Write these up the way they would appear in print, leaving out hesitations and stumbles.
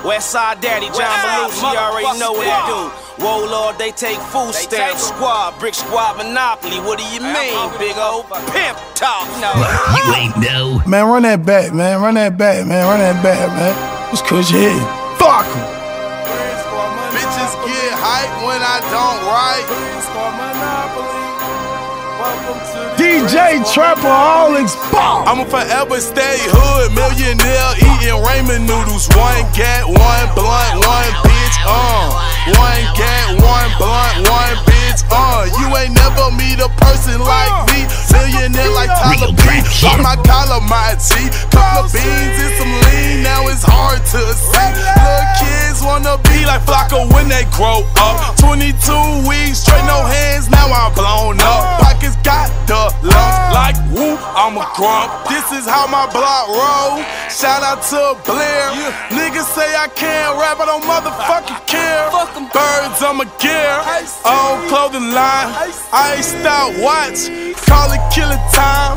Westside Daddy, John Belushi, you already know what it do. Whoa, Lord, they take food stamps. Squad, Brick Squad, Monopoly. What do you mean, big old pimp talk? No. You ain't know. Man, run that back, man. Run that back, man. Run that back, man. What's cause your head? Fuck em. Bitches get hype when I don't write. DJ Trapaholics Bomb. I'ma forever stay hood, millionaire, eating ramen noodles. One gat, one blunt, one bitch one gat, one blunt, one bitch You ain't never meet a person like me, millionaire like Tyler B. On my collar, my G, couple of beans and some lean. Now it's hard to see. Little kids wanna be like Flocka when they grow up. 22 weeks, straight no hands. Now I'm blown up. Pockets got the lumps like whoop, I'm a grump. This is how my block roll. Shout out to Blair. Niggas say I can't rap, I don't motherfucking care. Birds, I'm a gear. Own clothing line, iced out watch. Call it killing time.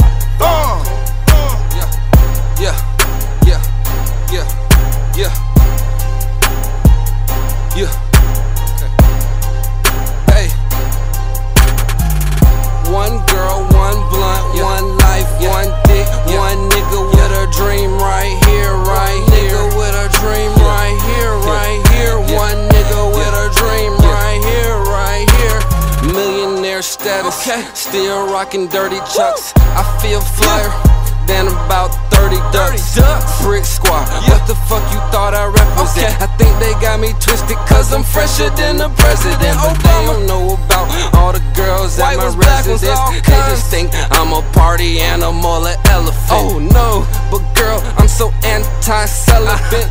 One girl, one blunt, one life, one dick, one nigga with a dream right here, right here. Nigga with a dream right here, right here. One nigga with a dream right here, right here. Millionaire status, still rocking dirty chucks. I feel flyer than about 30 ducks. Brick Squad, what the fuck you thought I represent? I think they got me twisted cause I'm fresher than the president. But they don't know about all the girls at my residence. They just think I'm a party animal, an elephant. Oh no, but girl, I'm so anti-celibate.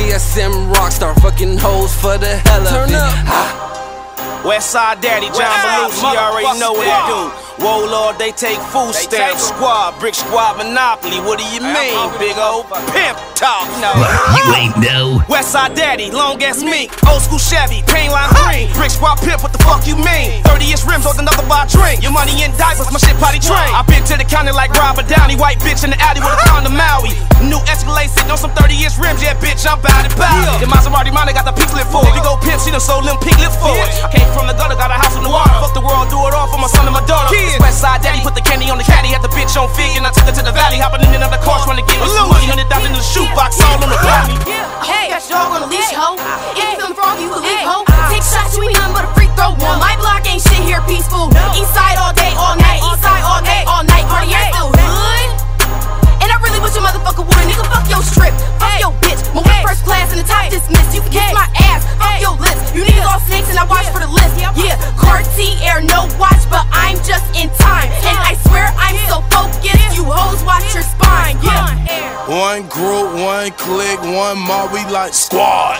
BSM rockstar, fucking hoes for the hell of it. Westside Daddy, John Belushi, you already know what it do. Whoa, Lord, they take food stamps. Squad, Brick Squad, Monopoly. What do you mean, big old pimp talk? No. You ain't know. Westside Daddy, long ass mink. Old school Chevy, paint line green. Brick Squad pimp, what the fuck you mean? 30-inch rims with another bar drink. Your money in diapers, my shit potty train. I been to the county like Robert Downey. White bitch in the alley with a condom Maui. New Escalade sitting on some 30-inch rims. Yeah, bitch, I'm bout it, bout it. The Maserati Money got the pink lip for it. Big old pimp, she done sold them pink lips for it. I came from the gutter, got a house in the water. Fuck the world, do it all for my son and my daughter. Westside Daddy put the candy on the caddy, had the bitch on fig, and I took her to the valley, hopping in another car, trying to get me some money, $100 in the shoebox, all on the body. Hey, got your dog on a leash, ho. If you feelin' frog, you can leave, ho. Take shots, you ain't nothing but a free throw. My block ain't shit here, peaceful. East side all day, all night. East side all day, all night. Party, you're still hood. And I really wish a motherfucker would. Nigga, fuck your strip, fuck your bitch. My way first class and the top dismissed. You can kiss my ass, fuck your lips. You niggas all snakes and I watch for the list. Yeah, Cartier, no watch, but I'm just in time. And I swear I'm so focused, you hoes watch your spine. Yeah. One group, one clique, one mob, we like squad.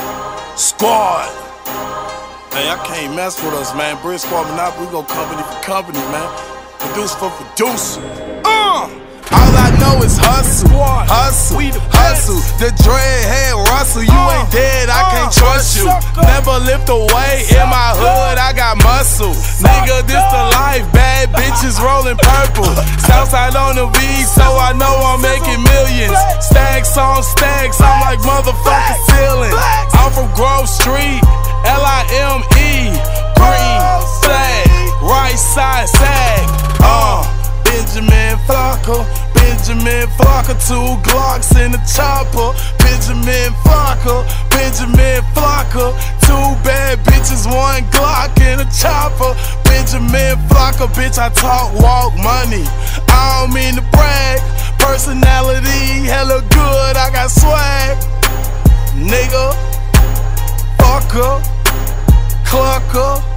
Squad. Hey, I can't mess with us, man. Brick Squad Monopoly, we go company for company, man. Produce for producer. All I know is hustle, hustle, hustle. The dreadhead Russell, you ain't dead, I can't trust you. Never lift away in my hood, I got muscle. Nigga, this the life, bad bitches rolling purple. Southside on the beat, so I know I'm making millions. Stacks on stacks, I'm like motherfucking ceiling. I'm from Grove Street, Lime, green flag, right side sag. Benjamin Flocka, Benjamin Flocka, 2 Glocks in the chopper. Benjamin Flocka, Benjamin Flocka, 2 bad bitches, 1 Glock in the chopper. Benjamin Flocka, bitch, I talk, walk, money. I don't mean to brag, personality hella good, I got swag. Nigga, fucker, clucker.